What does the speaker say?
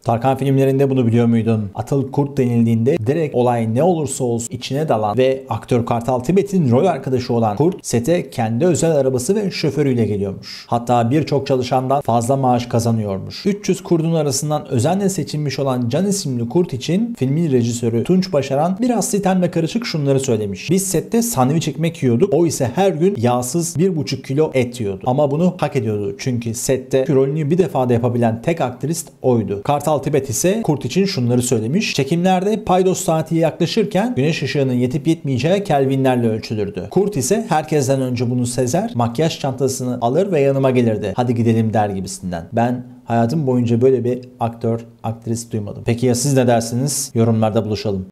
Tarkan filmlerinde bunu biliyor muydun? Atıl kurt denildiğinde direkt olay ne olursa olsun içine dalan ve aktör Kartal Tibet'in rol arkadaşı olan kurt sete kendi özel arabası ve şoförüyle geliyormuş. Hatta birçok çalışandan fazla maaş kazanıyormuş. 300 kurdun arasından özenle seçilmiş olan Can isimli kurt için filmin rejisörü Tunç Başaran biraz sitemle karışık şunları söylemiş. Biz sette sandviç ekmek yiyorduk. O ise her gün yağsız 1,5 kilo et yiyordu. Ama bunu hak ediyordu. Çünkü sette rolünü bir defada yapabilen tek aktris oydu. Kartal Tibet ise kurt için şunları söylemiş. Çekimlerde paydos saati yaklaşırken güneş ışığının yetip yetmeyeceği kelvinlerle ölçülürdü. Kurt ise herkesten önce bunu sezer, makyaj çantasını alır ve yanıma gelirdi. Hadi gidelim der gibisinden. Ben hayatım boyunca böyle bir aktör, aktris duymadım. Peki ya siz ne dersiniz? Yorumlarda buluşalım.